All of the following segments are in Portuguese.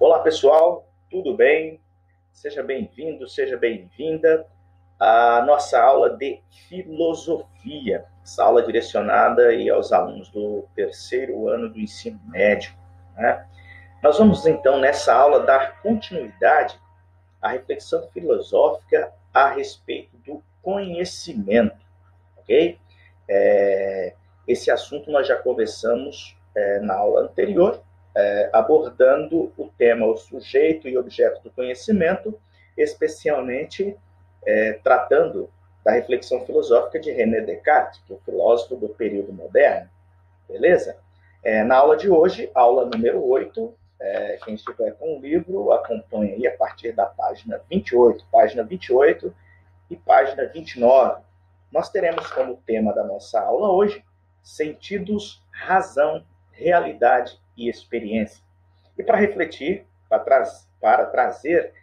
Olá pessoal, tudo bem? Seja bem-vindo, seja bem-vinda à nossa aula de filosofia, essa aula direcionada aí aos alunos do terceiro ano do ensino médio, né? Nós vamos então nessa aula dar continuidade à reflexão filosófica a respeito do conhecimento, ok? Esse assunto nós já conversamos na aula anterior, abordando o tema o sujeito e objeto do conhecimento, especialmente tratando da reflexão filosófica de René Descartes, que é o filósofo do período moderno, beleza? Na aula de hoje, aula número 8, quem estiver com o livro, acompanhe aí a partir da página 28 e página 29. Nós teremos como tema da nossa aula hoje sentidos, razão, realidade e experiência. E para refletir, para trazer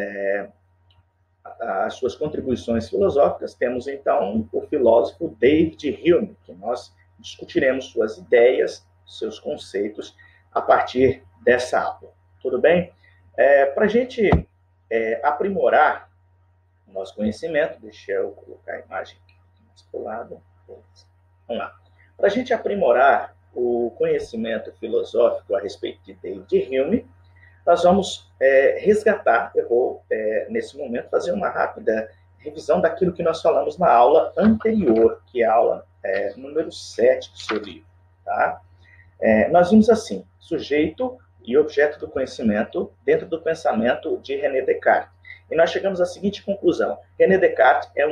as suas contribuições filosóficas, temos então o filósofo David Hume, que nós discutiremos suas ideias, seus conceitos, a partir dessa aula. Tudo bem? Para a gente aprimorar o nosso conhecimento, deixa eu colocar a imagem aqui mais para o lado. Vamos lá. Para a gente aprimorar o conhecimento filosófico a respeito de David Hume, nós vamos resgatar, eu vou, nesse momento, fazer uma rápida revisão daquilo que nós falamos na aula anterior, que é a aula número 7 do seu livro. Tá? Nós vimos assim, sujeito e objeto do conhecimento dentro do pensamento de René Descartes. E nós chegamos à seguinte conclusão. René Descartes é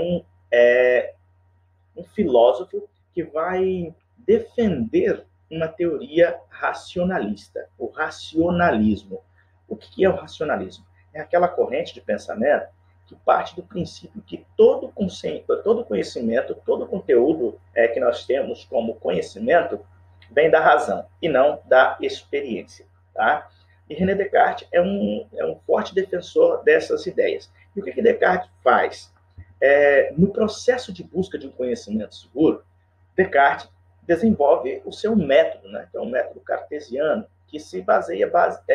um filósofo que vai defender uma teoria racionalista, o racionalismo. O que é o racionalismo? É aquela corrente de pensamento que parte do princípio que todo conhecimento, todo conteúdo que nós temos como conhecimento vem da razão e não da experiência. Tá? E René Descartes é um forte defensor dessas ideias. E o que Descartes faz? No processo de busca de um conhecimento seguro, Descartes desenvolve o seu método, né? Que é um método cartesiano, que se baseia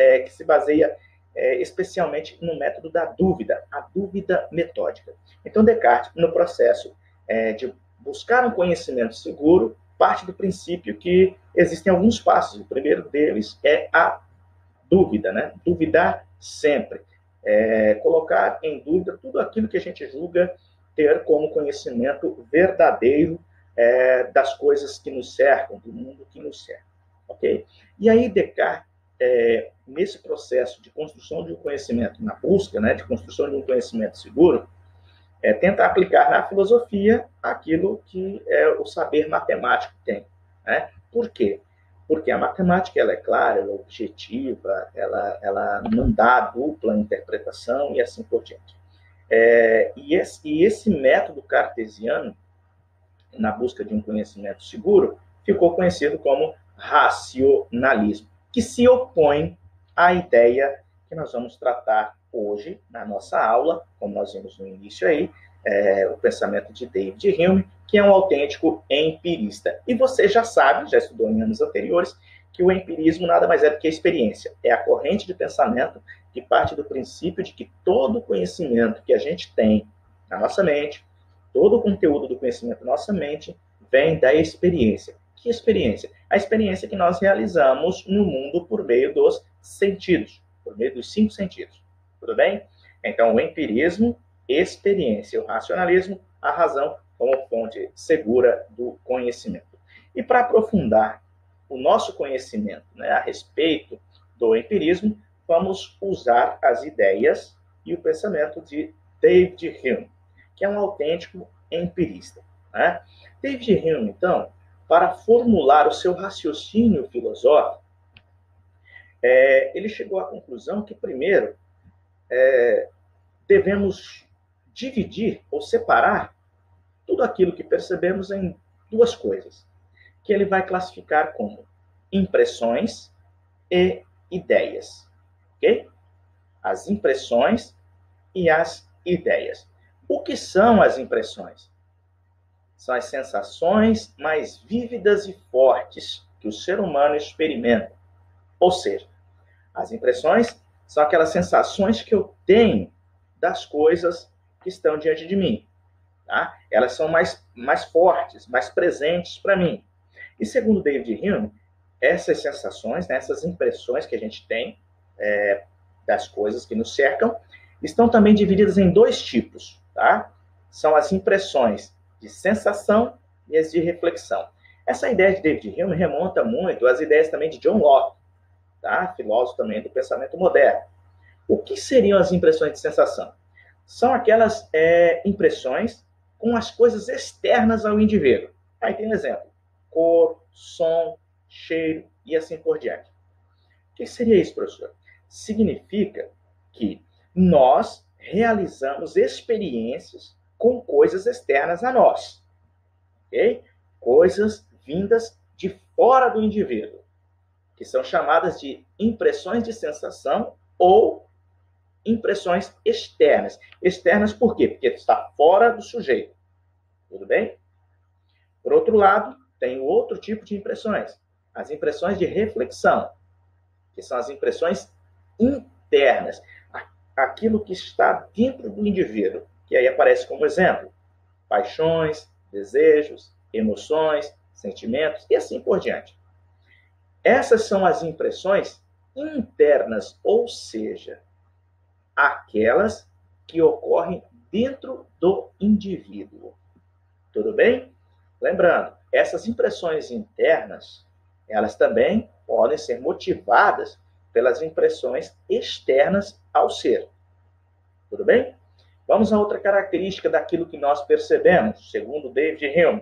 especialmente no método da dúvida, a dúvida metódica. Então, Descartes, no processo de buscar um conhecimento seguro, parte do princípio que existem alguns passos. O primeiro deles é a dúvida, né? Duvidar sempre. Colocar em dúvida tudo aquilo que a gente julga ter como conhecimento verdadeiro das coisas que nos cercam, do mundo que nos cerca. Ok? E aí Descartes, nesse processo de construção de um conhecimento, na busca, né, de construção de um conhecimento seguro, tenta aplicar na filosofia aquilo que o saber matemático tem. Né? Por quê? Porque a matemática ela é clara, ela é objetiva, ela não dá dupla interpretação e assim por diante. E esse método cartesiano, na busca de um conhecimento seguro, ficou conhecido como racionalismo, que se opõe à ideia que nós vamos tratar hoje na nossa aula, como nós vimos no início aí, o pensamento de David Hume, que é um autêntico empirista. E você já sabe, já estudou em anos anteriores, que o empirismo nada mais é do que a experiência. É a corrente de pensamento que parte do princípio de que todo conhecimento que a gente tem na nossa mente, todo o conteúdo do conhecimento na nossa mente vem da experiência. Que experiência? A experiência que nós realizamos no mundo por meio dos sentidos, por meio dos 5 sentidos. Tudo bem? Então, o empirismo, experiência, o racionalismo, a razão como fonte segura do conhecimento. E para aprofundar o nosso conhecimento, né, a respeito do empirismo, vamos usar as ideias e o pensamento de David Hume, que é um autêntico empirista. Né? David Hume, então, para formular o seu raciocínio filosófico, ele chegou à conclusão que, primeiro, devemos dividir ou separar tudo aquilo que percebemos em 2 coisas, que ele vai classificar como impressões e ideias. Ok? As impressões e as ideias. O que são as impressões? São as sensações mais vívidas e fortes que o ser humano experimenta. Ou seja, as impressões São aquelas sensações que eu tenho das coisas que estão diante de mim. Tá? Elas são mais fortes, mais presentes para mim. E segundo David Hume, essas sensações, né, essas impressões que a gente tem das coisas que nos cercam, estão também divididas em dois tipos. Tá? São as impressões de sensação e as de reflexão. Essa ideia de David Hume remonta muito às ideias também de John Locke, tá? Filósofo também do pensamento moderno. O que seriam as impressões de sensação? São aquelas impressões com as coisas externas ao indivíduo. Aí tem um exemplo: cor, som, cheiro e assim por diante. O que seria isso, professor? Significa que nós realizamos experiências com coisas externas a nós. Okay? Coisas vindas de fora do indivíduo, que são chamadas de impressões de sensação ou impressões externas. Externas por quê? Porque está fora do sujeito. Tudo bem? Por outro lado, tem outro tipo de impressões. As impressões de reflexão, que são as impressões internas. Aquilo que está dentro do indivíduo. Que aí aparece como exemplo: paixões, desejos, emoções, sentimentos e assim por diante. Essas são as impressões internas, ou seja, aquelas que ocorrem dentro do indivíduo. Tudo bem? Lembrando, essas impressões internas, elas também podem ser motivadas pelas impressões externas ao ser. Tudo bem? Vamos a outra característica daquilo que nós percebemos, segundo David Hume.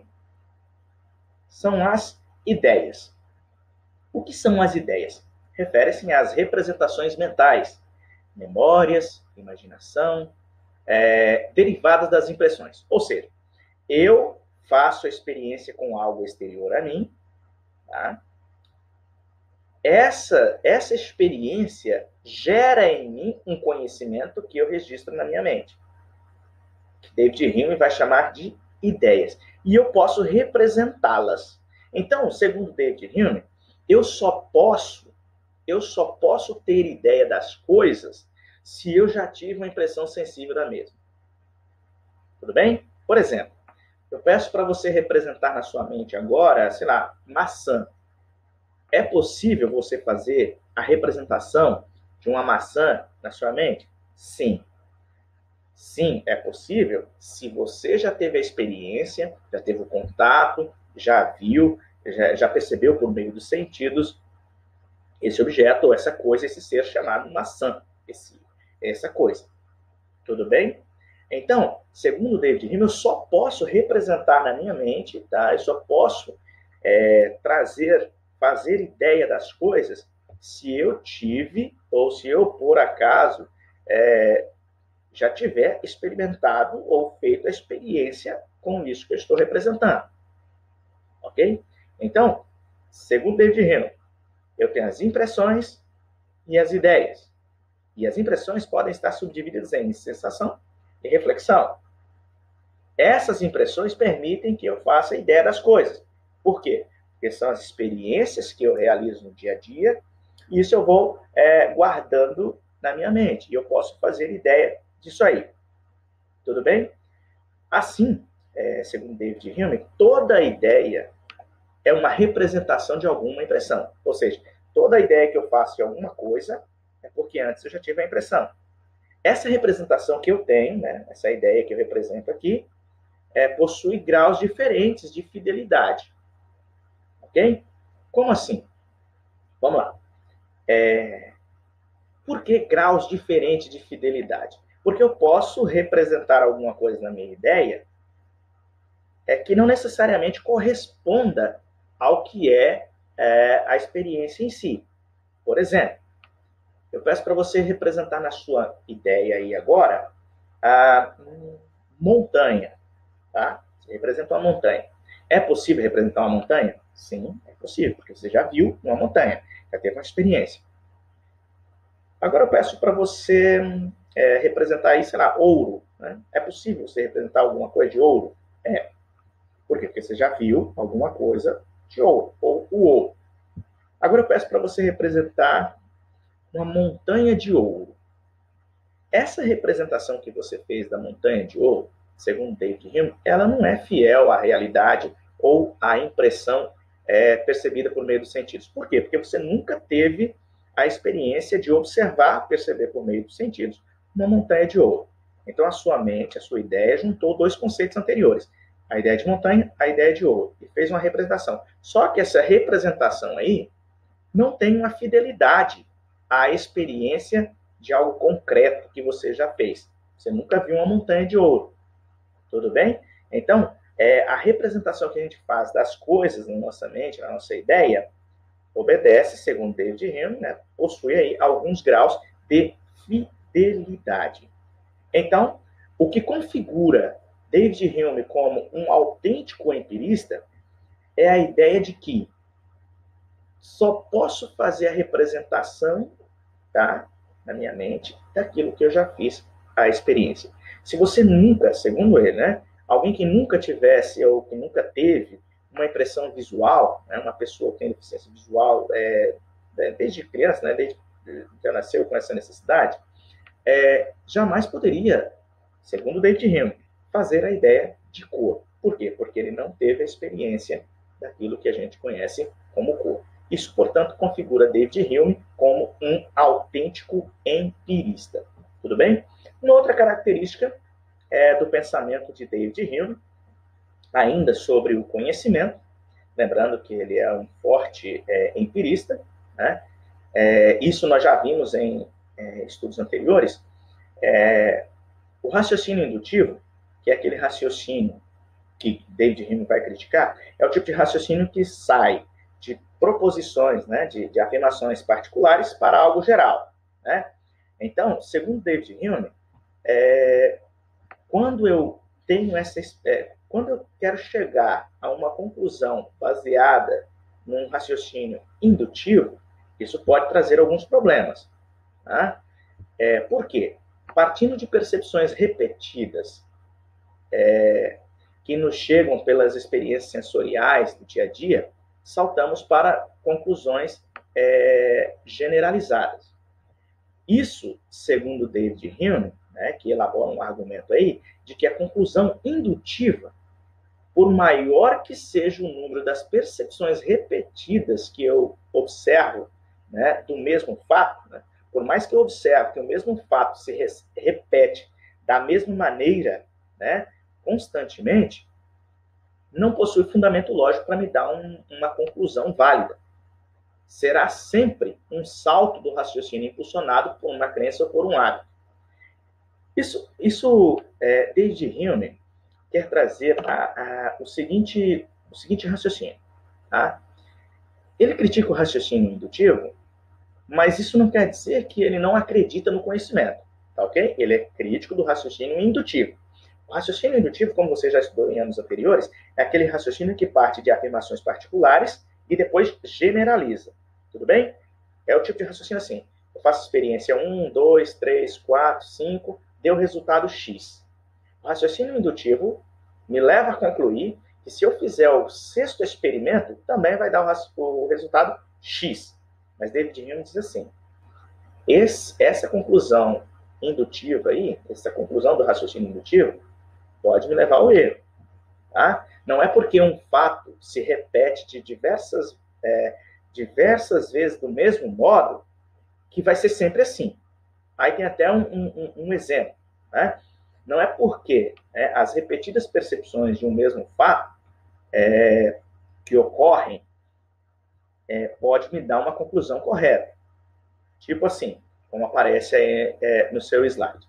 São as ideias. O que são as ideias? Refere-se às representações mentais, memórias, imaginação, derivadas das impressões. Ou seja, eu faço a experiência com algo exterior a mim, tá? Essa experiência gera em mim um conhecimento que eu registro na minha mente, que David Hume vai chamar de ideias. E eu posso representá-las. Então, segundo David Hume, eu só posso ter ideia das coisas se eu já tive uma impressão sensível da mesma. Tudo bem? Por exemplo, eu peço para você representar na sua mente agora, sei lá, maçã. É possível você fazer a representação de uma maçã na sua mente? Sim. Sim, é possível se você já teve a experiência, já teve o contato, já viu, já percebeu por meio dos sentidos esse objeto, ou essa coisa, esse ser chamado maçã, essa coisa. Tudo bem? Então, segundo David Hume, eu só posso representar na minha mente, tá? Eu só posso fazer ideia das coisas se eu tive, ou se eu, por acaso, já tiver experimentado ou feito a experiência com isso que eu estou representando. Ok? Então, segundo David Hume, eu tenho as impressões e as ideias. E as impressões podem estar subdivididas em sensação e reflexão. Essas impressões permitem que eu faça a ideia das coisas. Por quê? Porque são as experiências que eu realizo no dia a dia, e isso eu vou guardando na minha mente. E eu posso fazer ideia disso aí. Tudo bem? Assim, segundo David Hume, toda ideia é uma representação de alguma impressão. Ou seja, toda ideia que eu faço de alguma coisa é porque antes eu já tive a impressão. Essa representação que eu tenho, né, essa ideia que eu represento aqui, possui graus diferentes de fidelidade. Ok? Como assim? Vamos lá. Por que graus diferentes de fidelidade? Porque eu posso representar alguma coisa na minha ideia que não necessariamente corresponda ao que é a experiência em si. Por exemplo, eu peço para você representar na sua ideia aí agora a montanha. Tá? Você representa uma montanha. É possível representar uma montanha? Sim, é possível, porque você já viu uma montanha, já teve uma experiência. Agora eu peço para você representar aí, sei lá, ouro. Né? É possível você representar alguma coisa de ouro? É. Por quê? Porque você já viu alguma coisa de ouro, ou o ouro. Agora eu peço para você representar uma montanha de ouro. Essa representação que você fez da montanha de ouro, segundo David Hume, ela não é fiel à realidade ou à impressão percebida por meio dos sentidos. Por quê? Porque você nunca teve a experiência de observar, perceber por meio dos sentidos, uma montanha de ouro. Então, a sua mente, a sua ideia, juntou dois conceitos anteriores. A ideia de montanha, a ideia de ouro. E fez uma representação. Só que essa representação aí não tem uma fidelidade à experiência de algo concreto que você já fez. Você nunca viu uma montanha de ouro. Tudo bem? Então, a representação que a gente faz das coisas na nossa mente, na nossa ideia, obedece, segundo David Hume, né, possui aí alguns graus de fidelidade. Então, o que configura David Hume como um autêntico empirista é a ideia de que só posso fazer a representação, tá, na minha mente, daquilo que eu já fiz, a experiência. Se você nunca, segundo ele, né, alguém que nunca tivesse ou que nunca teve uma impressão visual, né, uma pessoa que tem deficiência visual desde criança, né, desde que nasceu com essa necessidade, jamais poderia, segundo David Hume, fazer a ideia de cor. Por quê? Porque ele não teve a experiência daquilo que a gente conhece como cor. Isso, portanto, configura David Hume como um autêntico empirista. Tudo bem? Uma outra característica do pensamento de David Hume, ainda sobre o conhecimento, lembrando que ele é um forte empirista, né? Isso nós já vimos em estudos anteriores. O raciocínio indutivo, que é aquele raciocínio que David Hume vai criticar, é o tipo de raciocínio que sai de proposições, né, de afirmações particulares para algo geral, né? Então, segundo David Hume, quando eu tenho quando eu quero chegar a uma conclusão baseada num raciocínio indutivo, isso pode trazer alguns problemas, tá? Por quê? Partindo de percepções repetidas que nos chegam pelas experiências sensoriais do dia a dia, saltamos para conclusões generalizadas. Isso, segundo David Hume, né, que elabora um argumento aí, de que a conclusão indutiva, por maior que seja o número das percepções repetidas que eu observo, né, do mesmo fato, né, por mais que eu observe que o mesmo fato se repete da mesma maneira, né, constantemente, não possui fundamento lógico para me dar uma conclusão válida. Será sempre um salto do raciocínio impulsionado por uma crença ou por um hábito. Isso David Hume quer trazer o seguinte raciocínio. Tá? Ele critica o raciocínio indutivo, mas isso não quer dizer que ele não acredita no conhecimento. Tá, ok? Ele é crítico do raciocínio indutivo. O raciocínio indutivo, como você já estudou em anos anteriores, é aquele raciocínio que parte de afirmações particulares e depois generaliza. Tudo bem? É o tipo de raciocínio assim. Eu faço experiência 1, 2, 3, 4, 5, deu resultado X. O raciocínio indutivo me leva a concluir que se eu fizer o sexto experimento, também vai dar o resultado X. Mas David Hume diz assim, essa conclusão indutiva aí, essa conclusão do raciocínio indutivo, pode me levar ao erro. Tá? Não é porque um fato se repete de diversas vezes do mesmo modo que vai ser sempre assim. Aí tem até um exemplo. Né? Não é porque as repetidas percepções de um mesmo fato que ocorrem pode me dar uma conclusão correta. Tipo assim, como aparece no seu slide.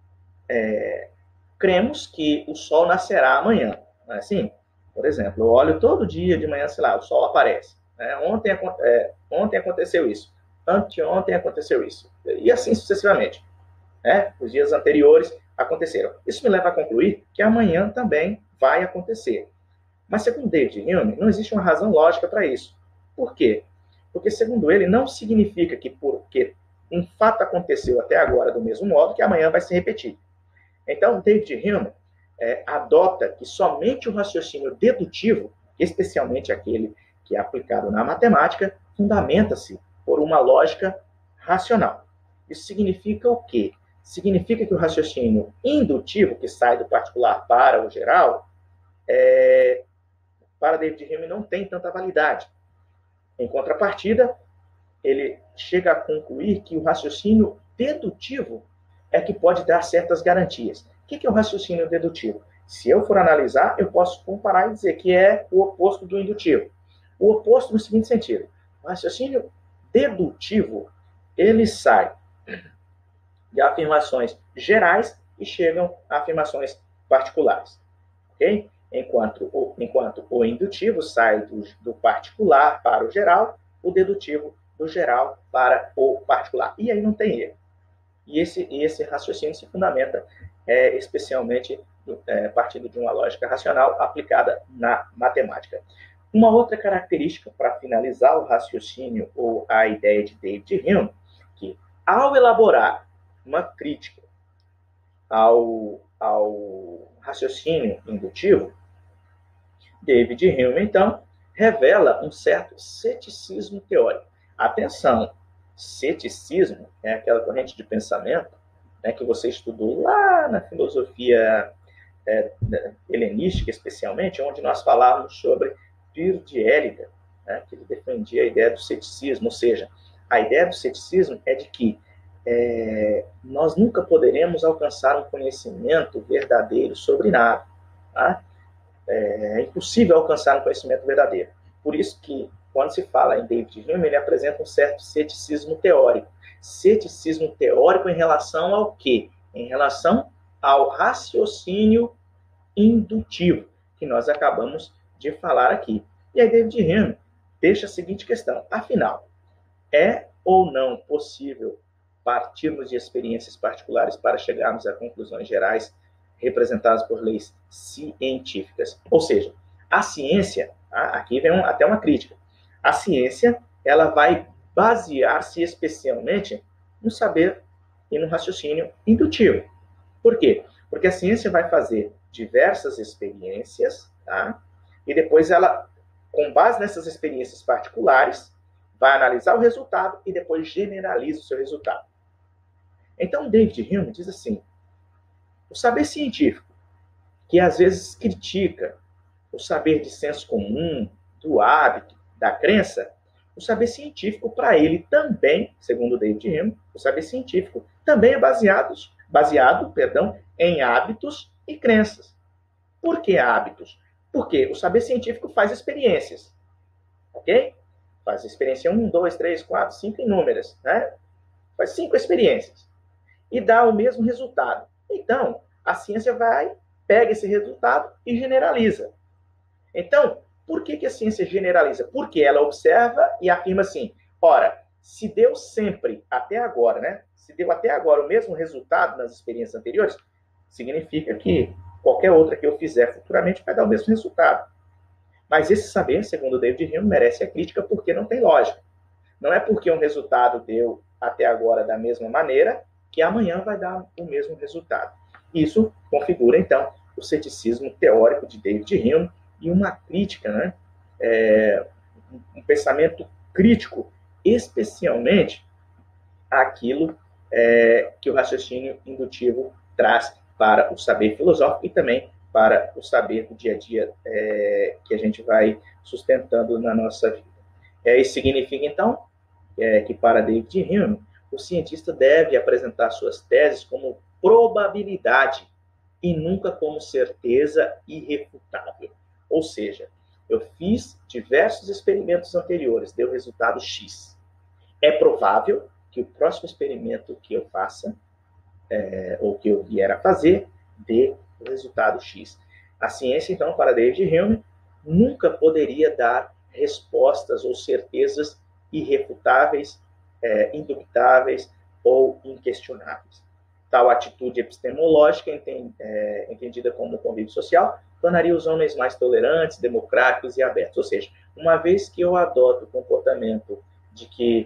Cremos que o sol nascerá amanhã. Não é assim? Por exemplo, eu olho todo dia de manhã, sei lá, o sol aparece. Né? Ontem aconteceu isso. Anteontem aconteceu isso. E assim sucessivamente. Né? Os dias anteriores aconteceram. Isso me leva a concluir que amanhã também vai acontecer. Mas, segundo David Hume, não existe uma razão lógica para isso. Por quê? Porque, segundo ele, não significa que porque um fato aconteceu até agora do mesmo modo, que amanhã vai se repetir. Então, David Hume adota que somente o raciocínio dedutivo, especialmente aquele que é aplicado na matemática, fundamenta-se por uma lógica racional. Isso significa o quê? Significa que o raciocínio indutivo, que sai do particular para o geral, para David Hume não tem tanta validade. Em contrapartida, ele chega a concluir que o raciocínio dedutivo é que pode dar certas garantias. O que é o raciocínio dedutivo? Se eu for analisar, eu posso comparar e dizer que é o oposto do indutivo. O oposto no seguinte sentido: o raciocínio dedutivo, ele sai de afirmações gerais e chegam a afirmações particulares. Ok? Enquanto o indutivo sai do particular para o geral, o dedutivo do geral para o particular. E aí não tem erro. E esse raciocínio se fundamenta especialmente partindo de uma lógica racional aplicada na matemática. Uma outra característica para finalizar o raciocínio ou a ideia de David Hume, que ao elaborar uma crítica ao raciocínio indutivo, David Hume, então, revela um certo ceticismo teórico. Atenção, ceticismo é aquela corrente de pensamento, né, que você estudou lá na filosofia helenística, especialmente, onde nós falávamos sobre Piro de Élida, né, que ele defendia a ideia do ceticismo, ou seja, a ideia do ceticismo é de que nós nunca poderemos alcançar um conhecimento verdadeiro sobre nada. Tá? É impossível alcançar um conhecimento verdadeiro. Por isso que, quando se fala em David Hume, ele apresenta um certo ceticismo teórico. Ceticismo teórico em relação ao quê? Em relação ao raciocínio indutivo, que nós acabamos de falar aqui. E aí David Hume deixa a seguinte questão: afinal, é ou não possível partirmos de experiências particulares para chegarmos a conclusões gerais representadas por leis científicas? Ou seja, a ciência, aqui vem até uma crítica, a ciência ela vai basear-se especialmente no saber e no raciocínio indutivo. Por quê? Porque a ciência vai fazer diversas experiências, tá? E depois ela, com base nessas experiências particulares, vai analisar o resultado e depois generaliza o seu resultado. Então, David Hume diz assim: o saber científico, que às vezes critica o saber de senso comum, do hábito, da crença, o saber científico, para ele também, segundo David Hume, o saber científico também é baseado em hábitos e crenças. Por que hábitos? Porque o saber científico faz experiências, ok? Faz experiência 1, 2, 3, 4, 5 inúmeras, né? Faz 5 experiências e dá o mesmo resultado. Então, a ciência pega esse resultado e generaliza. Então, por que a ciência generaliza? Porque ela observa e afirma assim: ora, se deu sempre até agora, né? Se deu até agora o mesmo resultado nas experiências anteriores, significa que qualquer outra que eu fizer futuramente vai dar o mesmo resultado. Mas esse saber, segundo David Hume, merece a crítica porque não tem lógica. Não é porque um resultado deu até agora da mesma maneira que amanhã vai dar o mesmo resultado. Isso configura, então, o ceticismo teórico de David Hume e uma crítica, né? Um pensamento crítico, especialmente aquilo que o raciocínio indutivo traz para o saber filosófico e também para o saber do dia a dia que a gente vai sustentando na nossa vida. Isso significa, então, que para David Hume, o cientista deve apresentar suas teses como probabilidade e nunca como certeza irrefutável. Ou seja, eu fiz diversos experimentos anteriores, deu resultado X. É provável que o próximo experimento que eu faça, ou que eu vier a fazer, dê o resultado X. A ciência, então, para David Hume, nunca poderia dar respostas ou certezas irrefutáveis, indubitáveis ou inquestionáveis. Tal atitude epistemológica, entendida como convívio social, tornaria os homens mais tolerantes, democráticos e abertos. Ou seja, uma vez que eu adoto o comportamento de que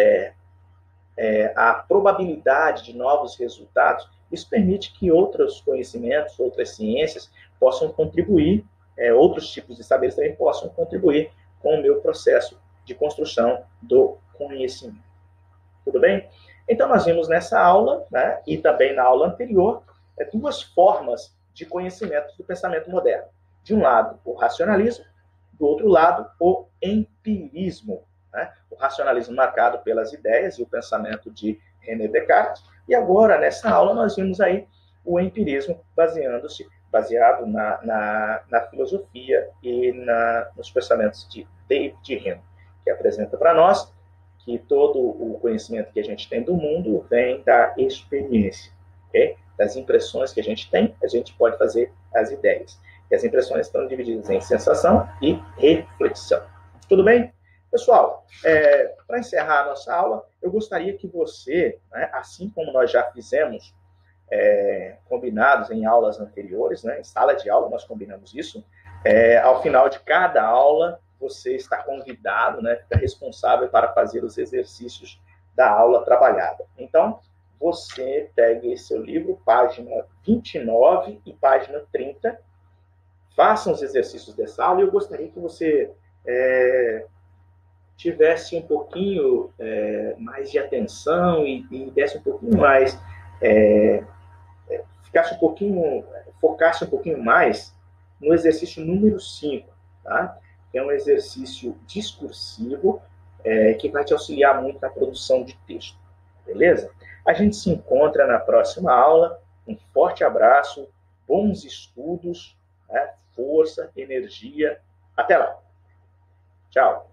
a probabilidade de novos resultados, isso permite que outros conhecimentos, outras ciências possam contribuir, outros tipos de saberes também possam contribuir com o meu processo de construção do conhecimento. Tudo bem? Então, nós vimos nessa aula, né, e também na aula anterior, duas formas de conhecimento do pensamento moderno. De um lado, o racionalismo, do outro lado, o empirismo. Né? O racionalismo marcado pelas ideias e o pensamento de René Descartes. E agora, nessa aula, nós vimos aí o empirismo baseado na filosofia e nos pensamentos de David Hume, que apresenta para nós que todo o conhecimento que a gente tem do mundo vem da experiência, okay? Das impressões que a gente tem, a gente pode fazer as ideias. E as impressões estão divididas em sensação e reflexão. Tudo bem? Pessoal, para encerrar a nossa aula, eu gostaria que você, né, assim como nós já fizemos combinados em aulas anteriores, né, em sala de aula nós combinamos isso, ao final de cada aula, você está convidado, né, fica responsável para fazer os exercícios da aula trabalhada. Então, você pegue seu livro, página 29 e página 30, façam os exercícios dessa aula e eu gostaria que você tivesse um pouquinho mais de atenção e desse um pouquinho mais, focasse um pouquinho mais no exercício número 5, tá? Que é um exercício discursivo que vai te auxiliar muito na produção de texto, beleza? A gente se encontra na próxima aula. Um forte abraço, bons estudos, né? Força, energia. Até lá. Tchau.